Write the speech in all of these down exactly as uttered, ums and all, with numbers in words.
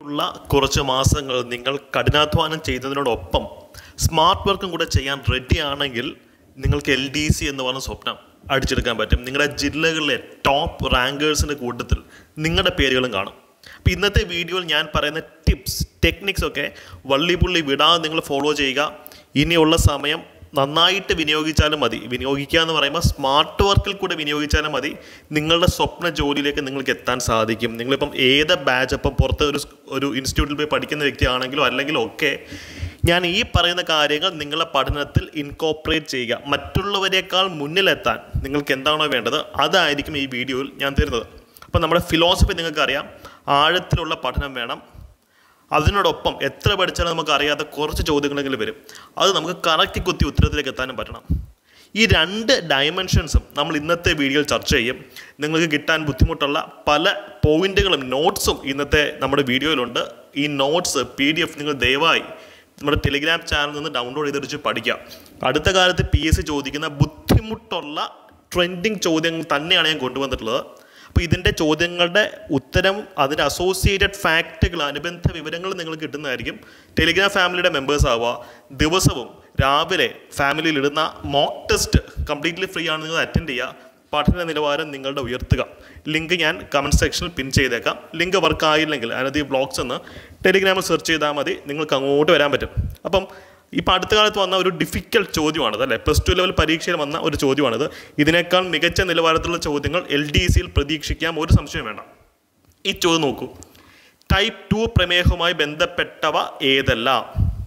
ഉള്ള കുറച്ച് മാസങ്ങൾ നിങ്ങൾ കഠിനാധ്വാനം ചെയ്യുന്നതിനോടൊപ്പം സ്മാർട്ട് വർക്കും കൂടെ ചെയ്യാൻ റെഡി ആണെങ്കിൽ നിങ്ങൾക്ക് എൽ ഡി സി എന്ന് പറഞ്ഞ സ്വപ്നം അടിച്ചെടുക്കാൻ പറ്റും. നിങ്ങളുടെ ജില്ലകളിലെ ടോപ്പ് റാങ്കേഴ്സിൻ്റെ കൂട്ടത്തിൽ നിങ്ങളുടെ പേരുകളും കാണും. അപ്പോൾ ഇന്നത്തെ വീഡിയോയിൽ ഞാൻ പറയുന്ന ടിപ്സ് ടെക്നിക്സ് ഒക്കെ വള്ളിപുള്ളി വിടാതെ നിങ്ങൾ ഫോളോ ചെയ്യുക. ഇനിയുള്ള സമയം നന്നായിട്ട് വിനിയോഗിച്ചാലും മതി. വിനിയോഗിക്കുക എന്ന് പറയുമ്പോൾ സ്മാർട്ട് വർക്കിൽ കൂടെ വിനിയോഗിച്ചാലും മതി. നിങ്ങളുടെ സ്വപ്ന ജോലിയിലേക്ക് നിങ്ങൾക്ക് എത്താൻ സാധിക്കും. നിങ്ങളിപ്പം ഏത് ബാച്ച് ഇപ്പം പുറത്ത് ഒരു ഒരു ഇൻസ്റ്റിറ്റ്യൂട്ടിൽ പോയി പഠിക്കുന്ന വ്യക്തിയാണെങ്കിലോ അല്ലെങ്കിലോ ഒക്കെ ഞാൻ ഈ പറയുന്ന കാര്യങ്ങൾ നിങ്ങളുടെ പഠനത്തിൽ ഇൻകോപ്പറേറ്റ് ചെയ്യുക. മറ്റുള്ളവരെക്കാൾ മുന്നിലെത്താൻ നിങ്ങൾക്ക് എന്താണോ വേണ്ടത് അതായിരിക്കും ഈ വീഡിയോയിൽ ഞാൻ തരുന്നത്. അപ്പം നമ്മുടെ ഫിലോസഫി നിങ്ങൾക്കറിയാം, ആഴത്തിലുള്ള പഠനം വേണം. അതിനോടൊപ്പം എത്ര പഠിച്ചാലും നമുക്ക് അറിയാത്ത കുറച്ച് ചോദ്യങ്ങളെങ്കിലും വരും. അത് നമുക്ക് കറക്റ്റ് കുത്തി ഉത്തരത്തിലേക്ക് എത്താനും പറ്റണം. ഈ രണ്ട് ഡയമെൻഷൻസും നമ്മൾ ഇന്നത്തെ വീഡിയോയിൽ ചർച്ച ചെയ്യും. നിങ്ങൾക്ക് കിട്ടാൻ ബുദ്ധിമുട്ടുള്ള പല പോയിന്റുകളും നോട്ട്സും ഇന്നത്തെ നമ്മുടെ വീഡിയോയിലുണ്ട്. ഈ നോട്ട്സ് പി ഡി എഫ് നിങ്ങൾ ദയവായി നമ്മുടെ ടെലിഗ്രാം ചാനലിൽ നിന്ന് ഡൗൺലോഡ് ചെയ്തെടുത്ത് പഠിക്കാം. അടുത്ത കാലത്ത് പി എസ് സി ചോദിക്കുന്ന ബുദ്ധിമുട്ടുള്ള ട്രെൻഡിങ് ചോദ്യങ്ങൾ തന്നെയാണ് ഞാൻ കൊണ്ടുവന്നിട്ടുള്ളത്. അപ്പോൾ ഇതിൻ്റെ ചോദ്യങ്ങളുടെ ഉത്തരം അതിൻ്റെ അസോസിയേറ്റഡ് ഫാക്റ്റുകൾ അനുബന്ധ വിവരങ്ങൾ നിങ്ങൾക്ക് കിട്ടുന്നതായിരിക്കും. ടെലിഗ്രാം ഫാമിലിയുടെ മെമ്പേഴ്സ് ആവുക. ദിവസവും രാവിലെ ഫാമിലിയിൽ ഇടുന്ന മോക്ക് ടെസ്റ്റ് കംപ്ലീറ്റ്ലി ഫ്രീ ആണ്. നിങ്ങൾ അറ്റൻഡ് ചെയ്യുക. പഠന നിലവാരം നിങ്ങളുടെ ഉയർത്തുക. ലിങ്ക് ഞാൻ കമൻറ്റ് സെക്ഷനിൽ പിൻ ചെയ്തേക്കാം. ലിങ്ക് വർക്ക് ആയില്ലെങ്കിൽ അനധി ബ്ലോഗ്സ് എന്ന് ടെലിഗ്രാമിൽ സെർച്ച് ചെയ്താൽ മതി. നിങ്ങൾക്ക് അങ്ങോട്ട് വരാൻ പറ്റും. അപ്പം ഇപ്പോൾ അടുത്ത കാലത്ത് വന്ന ഒരു ഡിഫിക്കൽട്ട് ചോദ്യമാണിത് അല്ലേ. പ്ലസ് ടു ലെവൽ പരീക്ഷയിൽ വന്ന ഒരു ചോദ്യമാണിത്. ഇതിനേക്കാൾ മികച്ച നിലവാരത്തിലുള്ള ചോദ്യങ്ങൾ എൽ ഡി സിയിൽ പ്രതീക്ഷിക്കാം, ഒരു സംശയം വേണ്ട. ഈ ചോദ്യം നോക്കൂ. ടൈപ്പ് ടു പ്രമേഹവുമായി ബന്ധപ്പെട്ടവ ഏതെല്ലാം?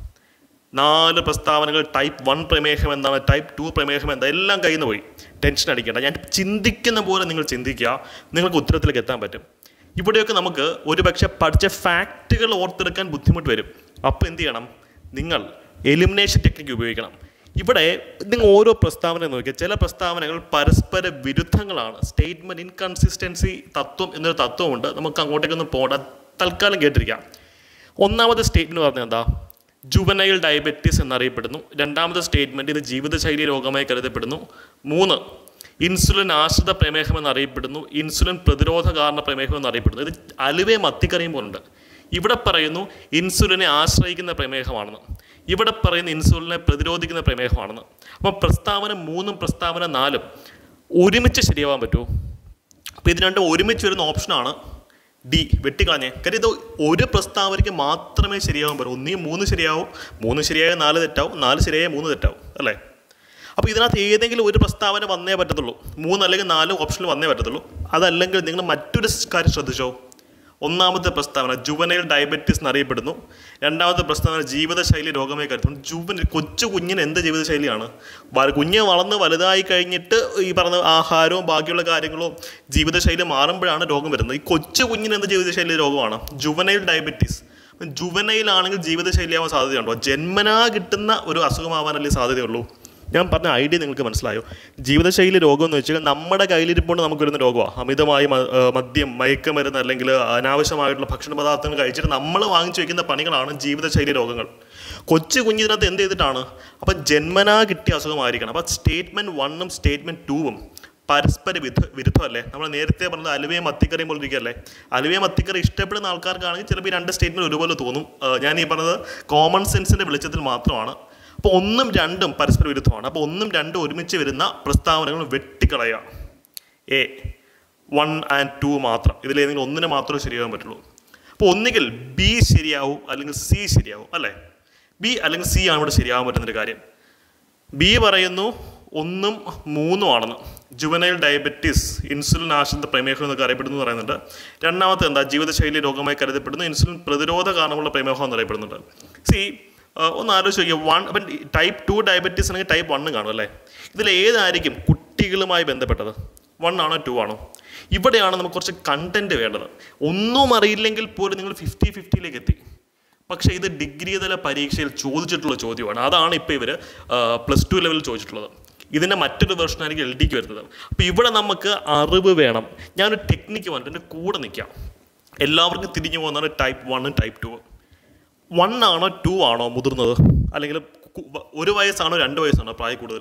നാല് പ്രസ്താവനകൾ. ടൈപ്പ് വൺ പ്രമേഹം എന്താണ്, ടൈപ്പ് ടു പ്രമേഹം എന്താ, എല്ലാം കയ്യിൽ നിന്ന് പോയി. ടെൻഷൻ അടിക്കേണ്ട. ഞാൻ ചിന്തിക്കുന്ന പോലെ നിങ്ങൾ ചിന്തിക്കുക, നിങ്ങൾക്ക് ഉത്തരത്തിലേക്ക് എത്താൻ പറ്റും. ഇവിടെയൊക്കെ നമുക്ക് ഒരുപക്ഷെ പഠിച്ച ഫാക്റ്റുകൾ ഓർത്തെടുക്കാൻ ബുദ്ധിമുട്ട് വരും. അപ്പോൾ എന്ത് ചെയ്യണം? നിങ്ങൾ എലിമിനേഷൻ ടെക്നിക്ക് ഉപയോഗിക്കണം. ഇവിടെ നിങ്ങൾ ഓരോ പ്രസ്താവന നോക്കിയാൽ ചില പ്രസ്താവനകൾ പരസ്പര വിരുദ്ധങ്ങളാണ്. സ്റ്റേറ്റ്മെൻറ്റ് ഇൻകൺസിസ്റ്റൻസി തത്വം എന്നൊരു തത്വമുണ്ട്. നമുക്ക് അങ്ങോട്ടേക്കൊന്നും പോകണ്ട, തൽക്കാലം കേട്ടിരിക്കാം. ഒന്നാമത്തെ സ്റ്റേറ്റ്മെൻറ്റ് പറഞ്ഞാൽ എന്താ? ജുവനൈൽ ഡയബറ്റീസ് എന്നറിയപ്പെടുന്നു. രണ്ടാമത്തെ സ്റ്റേറ്റ്മെൻറ്റ് ഇത് ജീവിതശൈലി രോഗമായി കരുതപ്പെടുന്നു. മൂന്ന്, ഇൻസുലിൻ ആശ്രിത പ്രമേഹം എന്നറിയപ്പെടുന്നു. ഇൻസുലിൻ പ്രതിരോധ കാരണ പ്രമേഹം എന്നറിയപ്പെടുന്നു. ഇത് അലുവേ മത്തിക്കറിയും പോലുണ്ട്. ഇവിടെ പറയുന്നു ഇൻസുലിനെ ആശ്രയിക്കുന്ന പ്രമേഹമാണെന്ന്. ഇവിടെ പറയുന്ന ഇൻസുലിനെ പ്രതിരോധിക്കുന്ന പ്രമേഹമാണെന്ന്. അപ്പം പ്രസ്താവന മൂന്നും പ്രസ്താവന നാലും ഒരുമിച്ച് ശരിയാവാൻ പറ്റുമോ? അപ്പോൾ ഇത് രണ്ടും ഒരുമിച്ച് വരുന്ന ഓപ്ഷനാണ് ഡി. വെട്ടിക്കളഞ്ഞേ. കാര്യം ഇത് ഒരു പ്രസ്താവനയ്ക്ക് മാത്രമേ ശരിയാവാൻ പറ്റൂ. ഒന്നീ മൂന്ന് ശരിയാവും, മൂന്ന് ശരിയായ നാല് തെറ്റാവും, നാല് ശരിയായ മൂന്ന് തെറ്റാവും അല്ലേ. അപ്പോൾ ഇതിനകത്ത് ഏതെങ്കിലും ഒരു പ്രസ്താവന വന്നേ പറ്റത്തുള്ളൂ. മൂന്ന് അല്ലെങ്കിൽ നാല് ഓപ്ഷനിൽ വന്നേ പറ്റത്തുള്ളൂ. അതല്ലെങ്കിൽ നിങ്ങൾ മറ്റൊരു കാര്യം ശ്രദ്ധിച്ചോ. ഒന്നാമത്തെ പ്രസ്താവന ജുവനൈൽ ഡയബറ്റീസ് എന്നറിയപ്പെടുന്നു. രണ്ടാമത്തെ പ്രസ്താവന ജീവിതശൈലി രോഗമായി കരുതുന്നു. ജുവൻ കൊച്ചു കുഞ്ഞിന് എന്ത് ജീവിതശൈലിയാണ്? കുഞ്ഞ് വളർന്ന് വലുതായി കഴിഞ്ഞിട്ട് ഈ പറഞ്ഞ ആഹാരവും ബാക്കിയുള്ള കാര്യങ്ങളും ജീവിതശൈലി മാറുമ്പോഴാണ് രോഗം വരുന്നത്. ഈ കൊച്ചു കുഞ്ഞിന് എന്ത് ജീവിതശൈലി രോഗമാണ്? Juvenile diabetes. ജുവനൈലാണെങ്കിൽ ജീവിതശൈലിയാവാൻ സാധ്യതയുണ്ടോ? ജന്മനാ കിട്ടുന്ന ഒരു അസുഖമാവാനല്ലേ സാധ്യതയുള്ളൂ. ഞാൻ പറഞ്ഞ ഐഡിയ നിങ്ങൾക്ക് മനസ്സിലായോ? ജീവിതശൈലി രോഗം എന്ന് വെച്ചാൽ നമ്മുടെ കയ്യിലിരിപ്പോണ്ട് നമുക്ക് വരുന്ന രോഗമാണ്. അമിതമായി മദ്യം, മയക്കുമരുന്ന് അല്ലെങ്കിൽ അനാവശ്യമായിട്ടുള്ള ഭക്ഷണ പദാർത്ഥങ്ങൾ കഴിച്ചിട്ട് നമ്മൾ വാങ്ങിച്ചു വയ്ക്കുന്ന പണികളാണ് ജീവിതശൈലി രോഗങ്ങൾ. കൊച്ചു കുഞ്ഞിനകത്ത് എന്ത് ചെയ്തിട്ടാണ്? അപ്പം ജന്മനാ കിട്ടിയ അസുഖമായിരിക്കണം. അപ്പം സ്റ്റേറ്റ്മെൻറ്റ് വണ്ണും സ്റ്റേറ്റ്മെൻറ്റ് ടൂവും പരസ്പര വിരുദ്ധ വിരുദ്ധമല്ലേ. നമ്മൾ നേരത്തെ പറഞ്ഞത് അലുവയും മത്തിക്കറിയും പോലെ ഇരിക്കുകയല്ലേ. അലുവയും മത്തിക്കറി ഇഷ്ടപ്പെടുന്ന ആൾക്കാർക്കാണെങ്കിൽ ചിലപ്പോൾ ഈ രണ്ട് സ്റ്റേറ്റ്മെൻറ്റ് ഒരുപോലെ തോന്നും. ഞാൻ ഈ പറഞ്ഞത് കോമൺ സെൻസിൻ്റെ വെളിച്ചത്തിൽ മാത്രമാണ്. അപ്പോൾ ഒന്നും രണ്ടും പരസ്പര വിരുദ്ധമാണ്. അപ്പോൾ ഒന്നും രണ്ടും ഒരുമിച്ച് വരുന്ന പ്രസ്താവനകൾ വെട്ടിക്കളയുക. എ വൺ ആൻഡ് ടു മാത്രം. ഇതിലേതെങ്കിലും ഒന്നിന് മാത്രമേ ശരിയാകാൻ പറ്റുള്ളൂ. അപ്പോൾ ഒന്നുകിൽ ബി ശരിയാവും അല്ലെങ്കിൽ സി ശരിയാവും അല്ലേ. ബി അല്ലെങ്കിൽ സി ആണ് ഇവിടെ ശരിയാകാൻ പറ്റുന്നൊരു കാര്യം. ബി പറയുന്നു ഒന്നും മൂന്നും ആണെന്ന്. ജുവനൈൽ ഡയബറ്റീസ് ഇൻസുലിൻ ആശ്രിത പ്രമേഹം എന്നൊക്കെ അറിയപ്പെടുന്നു പറയുന്നുണ്ട്. രണ്ടാമത്തെ എന്താ? ജീവിതശൈലി രോഗമായി കരുതപ്പെടുന്നു. ഇൻസുലിൻ പ്രതിരോധ കാരണമുള്ള പ്രമേഹം എന്ന് അറിയപ്പെടുന്നുണ്ട്. സി ഒന്ന് ആലോചിച്ച് നോക്കിയാൽ വൺ അപ്പം ടൈപ്പ് ടു ഡയബറ്റീസ് ആണെങ്കിൽ ടൈപ്പ് വണ്ണ് കാണും അല്ലേ. ഇതിൽ ഏതായിരിക്കും കുട്ടികളുമായി ബന്ധപ്പെട്ടത്? വൺ ആണോ ടു ആണോ? ഇവിടെയാണ് നമുക്ക് കുറച്ച് കണ്ടൻറ്റ് വേണ്ടത്. ഒന്നും അറിയില്ലെങ്കിൽ പോലും നിങ്ങൾ ഫിഫ്റ്റി ഫിഫ്റ്റിയിലേക്ക് എത്തി. പക്ഷേ ഇത് ഡിഗ്രി തല പരീക്ഷയിൽ ചോദിച്ചിട്ടുള്ള ചോദ്യമാണ്. അതാണ് ഇപ്പോൾ ഇവർ പ്ലസ് ടു ലെവലിൽ ചോദിച്ചിട്ടുള്ളത്. ഇതിൻ്റെ മറ്റൊരു വെർഷനായിരിക്കും എൽ ഡിക്ക് വരുന്നത്. അപ്പോൾ ഇവിടെ നമുക്ക് അറിവ് വേണം. ഞാനൊരു ടെക്നിക്ക് വന്നിട്ട് എൻ്റെ കൂടെ നിൽക്കാം. എല്ലാവർക്കും തിരിഞ്ഞു പോകുന്നതാണ് ടൈപ്പ് വണ്ണും ടൈപ്പ് ടു. വൺ ആണോ ടു ആണോ മുതിർന്നത്? അല്ലെങ്കിൽ ഒരു വയസ്സാണോ രണ്ട് വയസ്സാണോ പ്രായം കൂടുതൽ?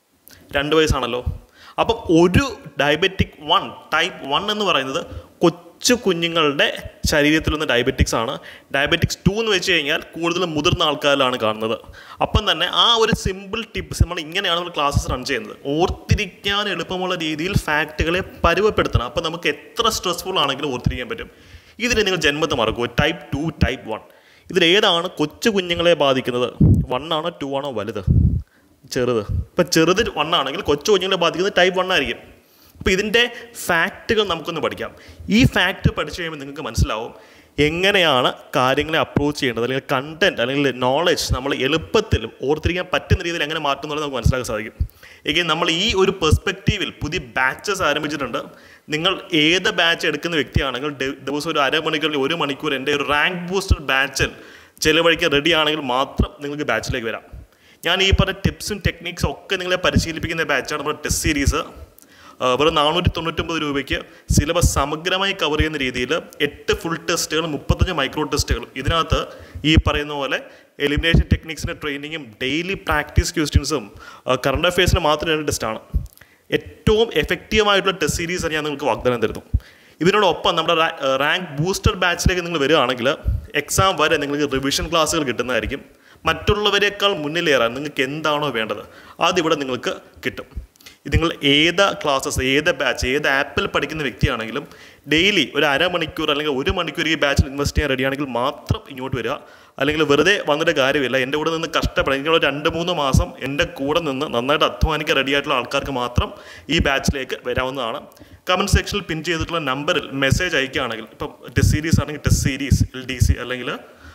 രണ്ട് വയസ്സാണല്ലോ. അപ്പം ഒരു ഡയബറ്റിക് വൺ ടൈപ്പ് വൺ എന്ന് പറയുന്നത് കൊച്ചു കുഞ്ഞുങ്ങളുടെ ശരീരത്തിലൊന്ന് ഡയബറ്റിക്സ് ആണ്. ഡയബറ്റിക്സ് ടു എന്ന് വെച്ച് കഴിഞ്ഞാൽ കൂടുതലും മുതിർന്ന ആൾക്കാരിലാണ് കാണുന്നത്. അപ്പം തന്നെ ആ ഒരു സിമ്പിൾ ടിപ്സ് നമ്മൾ ഇങ്ങനെയാണ് നമ്മൾ ക്ലാസ്സസ് റൺ ചെയ്യുന്നത്. ഓർത്തിരിക്കാൻ എളുപ്പമുള്ള രീതിയിൽ ഫാക്റ്റുകളെ പരുവപ്പെടുത്തണം. അപ്പം നമുക്ക് എത്ര സ്ട്രെസ്ഫുൾ ആണെങ്കിലും ഓർത്തിരിക്കാൻ പറ്റും. ഇതിന് നിങ്ങൾ ജന്മത്തെ മറക്കുക. Type two, type one. ഇതിലേതാണ് കൊച്ചു കുഞ്ഞുങ്ങളെ ബാധിക്കുന്നത്? വൺ ആണോ ടു ആണോ വലുത്? ചെറുത്. ഇപ്പം ചെറുത് വൺ ആണെങ്കിൽ കൊച്ചു കുഞ്ഞുങ്ങളെ ബാധിക്കുന്നത് ടൈപ്പ് വൺ ആയിരിക്കും. അപ്പോൾ ഇതിൻ്റെ ഫാക്റ്റുകൾ നമുക്കൊന്ന് പഠിക്കാം. ഈ ഫാക്റ്റ് പഠിച്ചു കഴിയുമ്പോൾ നിങ്ങൾക്ക് മനസ്സിലാവും എങ്ങനെയാണ് കാര്യങ്ങളെ അപ്രോച്ച് ചെയ്യേണ്ടത്, അല്ലെങ്കിൽ കണ്ടൻറ്റ് അല്ലെങ്കിൽ നോളജ് നമ്മൾ എളുപ്പത്തിൽ ഓർത്തിരിക്കാൻ പറ്റുന്ന രീതിയിൽ എങ്ങനെ മാറ്റുന്നത് നമുക്ക് മനസ്സിലാക്കാൻ സാധിക്കും. എങ്കിൽ നമ്മൾ ഈ ഒരു പെർസ്പെക്റ്റീവിൽ പുതിയ ബാച്ചസ് ആരംഭിച്ചിട്ടുണ്ട്. നിങ്ങൾ ഏത് ബാച്ച് എടുക്കുന്ന വ്യക്തിയാണെങ്കിൽ ദിവസം ഒരു അരമണിക്കൂറിൽ ഒരു മണിക്കൂർ എൻ്റെ ഒരു റാങ്ക് ബൂസ്റ്റർ ബാച്ചിൽ ചിലവഴിക്കാൻ റെഡി ആണെങ്കിൽ മാത്രം നിങ്ങൾക്ക് ബാച്ചിലേക്ക് വരാം. ഞാൻ ഈ പറഞ്ഞ ടിപ്സും ടെക്നിക്സും ഒക്കെ നിങ്ങളെ പരിശീലിപ്പിക്കുന്ന ബാച്ചാണ് നമ്മുടെ ടെസ്റ്റ് സീരീസ്. വെറും നാനൂറ്റി തൊണ്ണൂറ്റൊമ്പത് രൂപയ്ക്ക് സിലബസ് സമഗ്രമായി കവർ ചെയ്യുന്ന രീതിയിൽ എട്ട് ഫുൾ ടെസ്റ്റുകൾ, മുപ്പത്തഞ്ച് മൈക്രോ ടെസ്റ്റുകൾ. ഇതിനകത്ത് ഈ പറയുന്ന പോലെ എലിമിനേഷൻ ടെക്നിക്സിൻ്റെ ട്രെയിനിങ്ങും ഡെയിലി പ്രാക്ടീസ് ക്വസ്റ്റ്യൻസും കറണ്ട് അഫയേഴ്സിന് മാത്രം രണ്ട് ടെസ്റ്റാണ്. ഏറ്റവും എഫക്റ്റീവായിട്ടുള്ള ടെസ്റ്റ് സീരീസ് ഞാൻ നിങ്ങൾക്ക് വാഗ്ദാനം തരുന്നു. ഇതിനോടൊപ്പം നമ്മുടെ റാങ്ക് ബൂസ്റ്റർ ബാച്ചിലേക്ക് നിങ്ങൾ വരികയാണെങ്കിൽ എക്സാം വരെ നിങ്ങൾക്ക് റിവിഷൻ ക്ലാസ്സുകൾ കിട്ടുന്നതായിരിക്കും. മറ്റുള്ളവരെക്കാൾ മുന്നിലേറാൻ നിങ്ങൾക്ക് എന്താണോ വേണ്ടത് അതിവിടെ നിങ്ങൾക്ക് കിട്ടും. നിങ്ങൾ ഏത് ക്ലാസ്സസ്, ഏത് ബാച്ച്, ഏത് ആപ്പിൽ പഠിക്കുന്ന വ്യക്തിയാണെങ്കിലും ഡെയിലി ഒരു അരമണിക്കൂർ അല്ലെങ്കിൽ ഒരു മണിക്കൂർ ഈ ബാച്ചിൽ ഇൻവെസ്റ്റ് ചെയ്യാൻ റെഡിയാണെങ്കിൽ മാത്രം ഇങ്ങോട്ട് വരിക. അല്ലെങ്കിൽ വെറുതെ വന്നിട്ട് കാര്യമില്ല. എൻ്റെ കൂടെ നിന്ന് കഷ്ടപ്പെടാം. എനിക്കുള്ള രണ്ട് മൂന്ന് മാസം എൻ്റെ കൂടെ നിന്ന് നന്നായിട്ട് അധ്വാനിക്കാൻ റെഡിയായിട്ടുള്ള ആൾക്കാർക്ക് മാത്രം ഈ ബാച്ചിലേക്ക് വരാവുന്നതാണ്. കമൻറ്റ് സെക്ഷനിൽ പിൻ ചെയ്തിട്ടുള്ള നമ്പറിൽ മെസ്സേജ് അയക്കുകയാണെങ്കിൽ, ഇപ്പം ടെസ്റ്റ് സീരീസ് ആണെങ്കിൽ test series L D C അല്ലെങ്കിൽ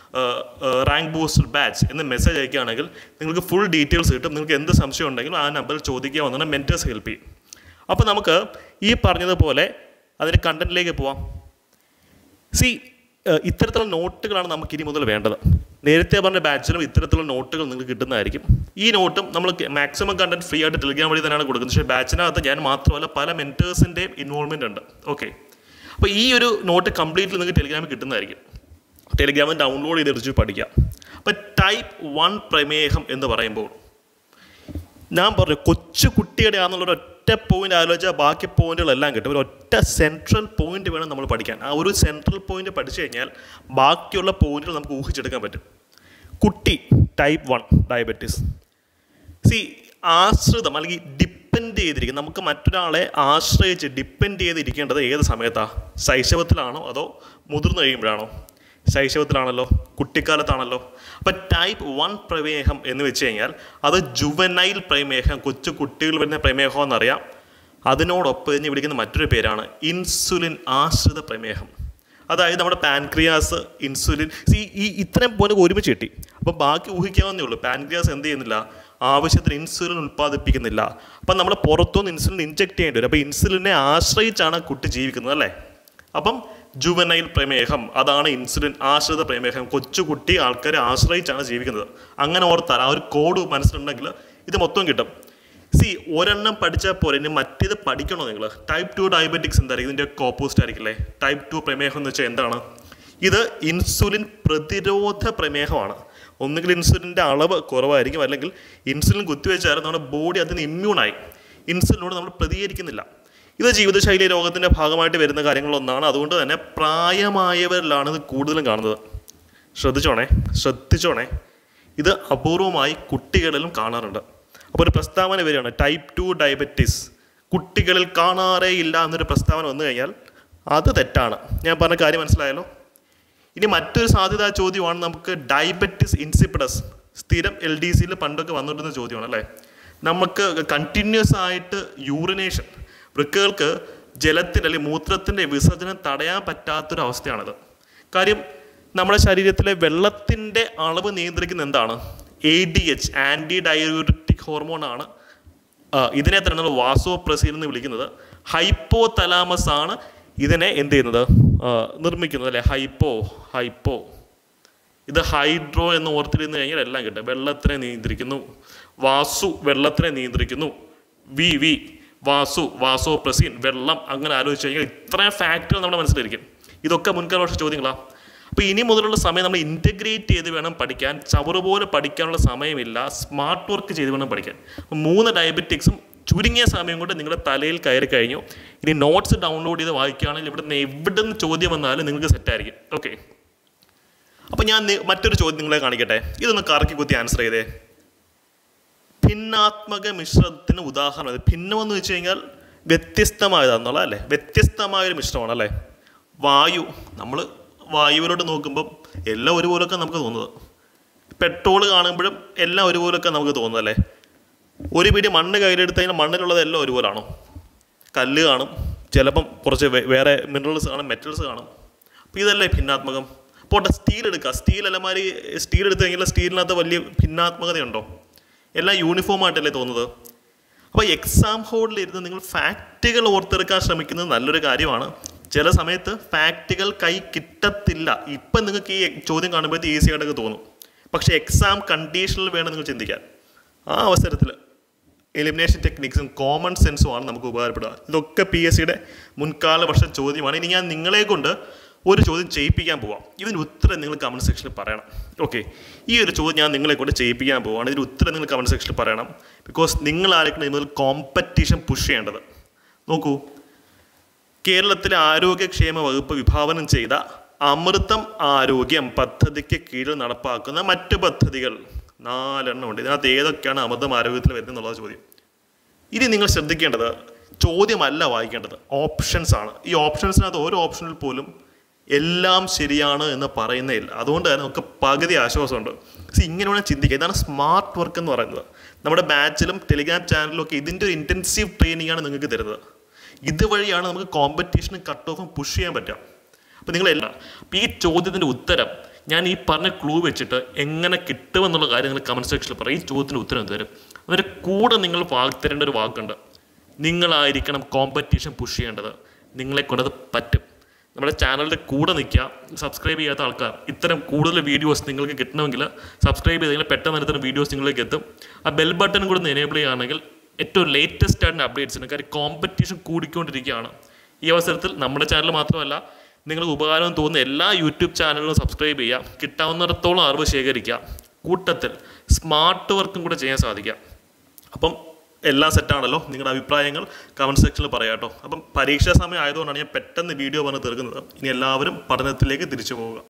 റാങ്ക് ബൂസ്റ്റർ ബാച്ച് എന്ന് മെസ്സേജ് അയക്കുകയാണെങ്കിൽ നിങ്ങൾക്ക് ഫുൾ ഡീറ്റെയിൽസ് കിട്ടും. നിങ്ങൾക്ക് എന്ത് സംശയം ഉണ്ടെങ്കിലും ആ നമ്പറിൽ ചോദിക്കാവുന്നതാണ്. മെൻറ്റേഴ്സ് ഹെൽപ്പ് ചെയ്യും. അപ്പോൾ നമുക്ക് ഈ പറഞ്ഞതുപോലെ അതിൻ്റെ കണ്ടൻറ്റിലേക്ക് പോവാം. സി, ഇത്തരത്തിലുള്ള നോട്ടുകളാണ് നമുക്ക് ഇനി മുതൽ വേണ്ടത്. നേരത്തെ പറഞ്ഞ ബാച്ചിലും ഇത്തരത്തിലുള്ള നോട്ടുകൾ നിങ്ങൾക്ക് കിട്ടുന്നതായിരിക്കും. ഈ നോട്ടും നമ്മൾ മാക്സിമം കണ്ടൻറ്റ് ഫ്രീ ആയിട്ട് ടെലിഗ്രാം വഴി തന്നെയാണ് കൊടുക്കുന്നത്. പക്ഷേ ബാച്ചിനകത്ത് ഞാൻ മാത്രമല്ല പല മെൻറ്റേഴ്സിൻ്റെയും ഇൻവോൾവ്മെൻ്റ് ഉണ്ട്. ഓക്കെ, അപ്പോൾ ഈ ഒരു നോട്ട് കംപ്ലീറ്റ്ലി നിങ്ങൾക്ക് ടെലിഗ്രാമിൽ കിട്ടുന്നതായിരിക്കും. ടെലിഗ്രാമിൽ ഡൗൺലോഡ് ചെയ്ത് എടുത്ത് പഠിക്കാം. അപ്പോൾ ടൈപ്പ് വൺ പ്രമേഹം എന്ന് പറയുമ്പോൾ ഞാൻ പറഞ്ഞു കൊച്ചു കുട്ടിയുടെ ആണെന്നുള്ളൊരു ഒറ്റ പോയിൻ്റ് ആലോചിച്ചാൽ ബാക്കി പോയിന്റുകളെല്ലാം കിട്ടും. ഒരു ഒറ്റ സെൻട്രൽ പോയിന്റ് വേണം നമ്മൾ പഠിക്കാൻ. ആ ഒരു സെൻട്രൽ പോയിന്റ് പഠിച്ചു കഴിഞ്ഞാൽ ബാക്കിയുള്ള പോയിന്റുകൾ നമുക്ക് ഊഹിച്ചെടുക്കാൻ പറ്റും. കുട്ടി ടൈപ്പ് വൺ ഡയബറ്റീസ്. സി, ആശ്രിതം അല്ലെങ്കിൽ ഡിപ്പെൻഡ് ചെയ്തിരിക്കും. നമുക്ക് മറ്റൊരാളെ ആശ്രയിച്ച് ഡിപ്പെൻഡ് ചെയ്തിരിക്കേണ്ടത് ഏത് സമയത്താണ്? ശൈശവത്തിലാണോ അതോ മുതിർന്നു കഴിയുമ്പോഴാണോ? ശൈശവത്തിലാണല്ലോ, കുട്ടിക്കാലത്താണല്ലോ. അപ്പം ടൈപ്പ് വൺ പ്രമേഹം എന്ന് വെച്ച് കഴിഞ്ഞാൽ അത് ജുവനൈൽ പ്രമേഹം, കൊച്ചു കുട്ടികൾ വരുന്ന പ്രമേഹം എന്നറിയാം. അതിനോടൊപ്പം ഇനി വിളിക്കുന്ന മറ്റൊരു പേരാണ് ഇൻസുലിൻ ആശ്രിത പ്രമേഹം. അതായത് നമ്മുടെ പാൻക്രിയാസ് ഇൻസുലിൻ ഈ ഇത്രയും പോലെ ഒരുമിച്ച് കിട്ടി. അപ്പോൾ ബാക്കി ഊഹിക്കാവുന്നേ ഉള്ളൂ. പാൻക്രിയാസ് എന്ത് ചെയ്യുന്നില്ല? ആവശ്യത്തിന് ഇൻസുലിൻ ഉൽപ്പാദിപ്പിക്കുന്നില്ല. അപ്പം നമ്മൾ പുറത്തുനിന്ന് ഇൻസുലിൻ ഇൻജെക്ട് ചെയ്യേണ്ടി വരും. അപ്പോൾ ഇൻസുലിനെ ആശ്രയിച്ചാണ് കുട്ടി ജീവിക്കുന്നത് അല്ലേ? അപ്പം ജുവനൈൽ പ്രമേഹം അതാണ് ഇൻസുലിൻ ആശ്രിത പ്രമേഹം. കൊച്ചുകുട്ടി ആൾക്കാരെ ആശ്രയിച്ചാണ് ജീവിക്കുന്നത്. അങ്ങനെ ഓർത്താൽ ആ ഒരു കോഡ് മനസ്സിലുണ്ടെങ്കിൽ ഇത് മൊത്തം കിട്ടും. സി, ഒരെണ്ണം പഠിച്ചാൽ പോലെ ഇനി മറ്റേത് പഠിക്കണോ നിങ്ങൾ? ടൈപ്പ് ടു ഡയബറ്റിക്സ് എന്തായിരിക്കും? ഇതിൻ്റെ ഓപ്പോസിറ്റ് ആയിരിക്കില്ലേ? ടൈപ്പ് ടു പ്രമേഹം എന്ന് വെച്ചാൽ എന്താണ്? ഇത് ഇൻസുലിൻ പ്രതിരോധ പ്രമേഹമാണ്. ഒന്നുകിൽ ഇൻസുലിൻ്റെ അളവ് കുറവായിരിക്കും, അല്ലെങ്കിൽ ഇൻസുലിൻ കുത്തിവെച്ചാൽ നമ്മുടെ ബോഡി അതിന് ഇമ്മ്യൂണായി ഇൻസുലിനോട് നമ്മൾ പ്രതികരിക്കുന്നില്ല. ഇത് ജീവിതശൈലി രോഗത്തിൻ്റെ ഭാഗമായിട്ട് വരുന്ന കാര്യങ്ങളൊന്നാണ്. അതുകൊണ്ട് തന്നെ പ്രായമായവരിലാണ് ഇത് കൂടുതലും കാണുന്നത്. ശ്രദ്ധിച്ചോണേ ശ്രദ്ധിച്ചോണേ ഇത് അപൂർവമായി കുട്ടികളിലും കാണാറുണ്ട്. അപ്പോൾ ഒരു പ്രസ്താവന വരികയാണ്, ടൈപ്പ് ടു ഡയബറ്റീസ് കുട്ടികളിൽ കാണാറേ ഇല്ല എന്നൊരു പ്രസ്താവന വന്നു കഴിഞ്ഞാൽ അത് തെറ്റാണ്. ഞാൻ പറഞ്ഞ കാര്യം മനസ്സിലായല്ലോ. ഇനി മറ്റൊരു സാധ്യതാ ചോദ്യമാണ് നമുക്ക് ഡയബറ്റിസ് ഇൻസിപ്പിഡസ്. സ്ഥിരം എൽ ഡി സിയിൽ പണ്ടൊക്കെ വന്നിട്ടുന്ന ചോദ്യമാണ് അല്ലേ? നമുക്ക് കണ്ടിന്യൂസ് ആയിട്ട് യൂറിനേഷൻ, വൃക്കകൾക്ക് ജലത്തിൻ്റെ അല്ലെങ്കിൽ മൂത്രത്തിൻ്റെ വിസർജനം തടയാൻ പറ്റാത്തൊരവസ്ഥയാണത്. കാര്യം നമ്മുടെ ശരീരത്തിലെ വെള്ളത്തിൻ്റെ അളവ് നിയന്ത്രിക്കുന്ന എന്താണ്? A D H, anti diuretic ഹോർമോണാണ്. ഇതിനെ തന്നെ നമ്മൾ വാസോപ്രസിൻ എന്ന് വിളിക്കുന്നത്. ഹൈപ്പോ തലാമസ് ആണ് ഇതിനെ എന്ത് ചെയ്യുന്നത്? നിർമ്മിക്കുന്നത് അല്ലേ? ഹൈപ്പോ ഹൈപ്പോ ഇത് ഹൈഡ്രോ എന്ന് ഓർത്തിരുന്ന് കഴിഞ്ഞാൽ എല്ലാം കിട്ടും. വെള്ളത്തിനെ നിയന്ത്രിക്കുന്നു. വാസു വെള്ളത്തിനെ നിയന്ത്രിക്കുന്നു. വി വി വാസു വാസോപ്രസിൻ വെള്ളം. അങ്ങനെ ആലോചിച്ച് കഴിഞ്ഞാൽ ഇത്രയും ഫാക്ടറുകൾ നമ്മുടെ മനസ്സിലിരിക്കും. ഇതൊക്കെ മുൻകാല വർഷ ചോദ്യങ്ങളാണ്. അപ്പോൾ ഇനി മുതലുള്ള സമയം നമ്മൾ ഇൻറ്റഗ്രേറ്റ് ചെയ്ത് വേണം പഠിക്കാൻ. ചവറ് പോലെ പഠിക്കാനുള്ള സമയമില്ല. സ്മാർട്ട് വർക്ക് ചെയ്ത് വേണം പഠിക്കാൻ. മൂന്ന് ഡയബറ്റിക്സും ചുരുങ്ങിയ സമയം കൊണ്ട് നിങ്ങളുടെ തലയിൽ കയറി കഴിഞ്ഞു. ഇനി നോട്ട്സ് ഡൗൺലോഡ് ചെയ്ത് വായിക്കുകയാണെങ്കിൽ ഇവിടെ നിന്ന് എവിടെ നിന്ന് ചോദ്യം വന്നാലും നിങ്ങൾക്ക് സെറ്റായിരിക്കും. ഓക്കെ, അപ്പോൾ ഞാൻ മറ്റൊരു ചോദ്യം നിങ്ങളെ കാണിക്കട്ടെ. ഇതൊന്ന് കറക്കി കുത്തി ആൻസർ ചെയ്തേ. ഭിന്നാത്മക മിശ്രണത്തിന് ഉദാഹരണം. ഭിന്നമെന്ന് വെച്ച് കഴിഞ്ഞാൽ വ്യത്യസ്തമായതാണെന്നുള്ള അല്ലേ, വ്യത്യസ്തമായൊരു മിശ്രമാണ് അല്ലേ. വായു, നമ്മൾ വായുവിലോട്ട് നോക്കുമ്പം എല്ലാം ഒരുപോലൊക്കെ നമുക്ക് തോന്നുന്നത്. പെട്രോൾ കാണുമ്പോഴും എല്ലാം ഒരുപോലൊക്കെ നമുക്ക് തോന്നുന്നതല്ലേ. ഒരു പിടി മണ്ണ് കയ്യിലെടുത്ത് കഴിഞ്ഞാൽ മണ്ണിലുള്ളത് എല്ലാം ഒരുപോലാണോ? കല്ല് കാണും, ചിലപ്പം കുറച്ച് വേറെ മിനറൽസ് കാണും, മെറ്റൽസ് കാണും. അപ്പോൾ ഇതല്ലേ ഭിന്നാത്മകം. പോട്ടെ, സ്റ്റീൽ എടുക്കുക. സ്റ്റീൽ അല്ലമാതിരി സ്റ്റീൽ എടുത്തു കഴിഞ്ഞാൽ സ്റ്റീലിനകത്ത് വലിയ ഭിന്നാത്മകതയുണ്ടോ? എല്ലാം യൂണിഫോമായിട്ടല്ലേ തോന്നുന്നത്. അപ്പോൾ എക്സാം ഹോളിലിരുന്ന് നിങ്ങൾ ഫാക്റ്റുകൾ ഓർത്തെടുക്കാൻ ശ്രമിക്കുന്നത് നല്ലൊരു കാര്യമാണ്. ചില സമയത്ത് ഫാക്റ്റുകൾ കൈ കിട്ടത്തില്ല. ഇപ്പം നിങ്ങൾക്ക് ഈ ചോദ്യം കാണുമ്പോഴത്തെ ഈസി ആയിട്ടൊക്കെ തോന്നും. പക്ഷേ എക്സാം കണ്ടീഷനിൽ വേണം നിങ്ങൾ ചിന്തിക്കാൻ. ആ അവസരത്തിൽ എലിമിനേഷൻ ടെക്നിക്സും കോമൺ സെൻസുമാണ് നമുക്ക് ഉപകാരപ്പെടുക. ഇതൊക്കെ പി എസ് സിയുടെ മുൻകാല വർഷ ചോദ്യമാണ്. ഇനി ഞാൻ നിങ്ങളെ കൊണ്ട് ഒരു ചോദ്യം ചെയ്യിപ്പിക്കാൻ പോവാം. ഇതിന് ഉത്തരം നിങ്ങൾ കമൻറ്റ് സെക്ഷനിൽ പറയണം. ഓക്കെ, ഈ ഒരു ചോദ്യം ഞാൻ നിങ്ങളെ കൊണ്ട് ചെയ്യിപ്പിക്കാൻ പോവാണ്. ഇതിന് ഉത്തരം നിങ്ങൾ കമൻറ്റ് സെക്ഷനിൽ പറയണം. ബിക്കോസ് നിങ്ങളായിരിക്കണം ഇതിൽ കോമ്പറ്റീഷൻ പുഷ് ചെയ്യേണ്ടത്. നോക്കൂ, കേരളത്തിലെ ആരോഗ്യക്ഷേമ വകുപ്പ് വിഭാവനം ചെയ്ത അമൃതം ആരോഗ്യം പദ്ധതിക്ക് കീഴിൽ നടപ്പാക്കുന്ന മറ്റ് പദ്ധതികൾ നാലെണ്ണം ഉണ്ട്. ഇതിനകത്ത് ഏതൊക്കെയാണ് അമൃതം ആരോഗ്യത്തിൽ വരുന്നത് എന്നുള്ളത് ചോദ്യം. ഇനി നിങ്ങൾ ശ്രദ്ധിക്കേണ്ടത് ചോദ്യമല്ല വായിക്കേണ്ടത്, ഓപ്ഷൻസ് ആണ്. ഈ ഓപ്ഷൻസിനകത്ത് ഓരോ ഓപ്ഷനിൽ പോലും എല്ലാം ശരിയാണ് എന്ന് പറയുന്നതില്ല. അതുകൊണ്ട് തന്നെ നമുക്ക് പകുതി ആശ്വാസമുണ്ട്. ഇങ്ങനെ വേണം ചിന്തിക്കുക. ഇതാണ് സ്മാർട്ട് വർക്ക് എന്ന് പറയുന്നത്. നമ്മുടെ ബാച്ചിലും ടെലിഗ്രാം ചാനലിലും ഒക്കെ ഇതിൻ്റെ ഒരു ഇൻറ്റൻസീവ് ട്രെയിനിങ് ആണ് നിങ്ങൾക്ക് തരുന്നത്. ഇതുവഴിയാണ് നമുക്ക് കോമ്പറ്റീഷനും കട്ട് ഓഫും പുഷ് ചെയ്യാൻ പറ്റുക. അപ്പോൾ നിങ്ങളെല്ലാം അപ്പോൾ ഈ ചോദ്യത്തിൻ്റെ ഉത്തരം ഞാൻ ഈ പറഞ്ഞ ക്ലൂ വെച്ചിട്ട് എങ്ങനെ കിട്ടുമെന്നുള്ള കാര്യം നിങ്ങൾ കമൻറ്റ് സെക്ഷനിൽ പറയും. ഈ ചോദ്യത്തിന് ഉത്തരം തരും. അതിൻ്റെ കൂടെ നിങ്ങൾ വാക്ക് തരേണ്ട ഒരു വാക്കുണ്ട്. നിങ്ങളായിരിക്കണം കോമ്പറ്റീഷൻ പുഷ് ചെയ്യേണ്ടത്. നിങ്ങളെ കൊണ്ടത് പറ്റും. നമ്മുടെ ചാനലിൻ്റെ കൂടെ നിൽക്കുക. സബ്സ്ക്രൈബ് ചെയ്യാത്ത ആൾക്കാർ, ഇത്തരം കൂടുതൽ വീഡിയോസ് നിങ്ങൾക്ക് കിട്ടണമെങ്കിൽ സബ്സ്ക്രൈബ് ചെയ്തെങ്കിൽ പെട്ടെന്ന് ഇത്തരം വീഡിയോസ് നിങ്ങളിലേക്ക് എത്തും. ആ ബെൽ ബട്ടൺ കൂടെ ഒന്ന് എനേബിൾ ചെയ്യുകയാണെങ്കിൽ ഏറ്റവും ലേറ്റസ്റ്റ് ആയിട്ടുള്ള അപ്ഡേറ്റ്സിന്, കാര്യം കോമ്പറ്റീഷൻ കൂടിക്കൊണ്ടിരിക്കുകയാണ്. ഈ അവസരത്തിൽ നമ്മുടെ ചാനൽ മാത്രമല്ല, നിങ്ങൾക്ക് ഉപകാരം തോന്നുന്ന എല്ലാ യൂട്യൂബ് ചാനലുകളും സബ്സ്ക്രൈബ് ചെയ്യുക. കിട്ടാവുന്നിടത്തോളം അറിവ് ശേഖരിക്കുക. കൂട്ടത്തിൽ സ്മാർട്ട് വർക്കും കൂടെ ചെയ്യാൻ സാധിക്കുക. അപ്പം എല്ലാം സെറ്റാണല്ലോ. നിങ്ങളുടെ അഭിപ്രായങ്ങൾ കമൻറ്റ് സെക്ഷനിൽ പറയാം കേട്ടോ. അപ്പം പരീക്ഷാ സമയം ആയതുകൊണ്ടാണ് ഞാൻ പെട്ടെന്ന് വീഡിയോ പറഞ്ഞ് തീർക്കുന്നത്. ഇനി എല്ലാവരും പഠനത്തിലേക്ക് തിരിച്ചു പോവുക.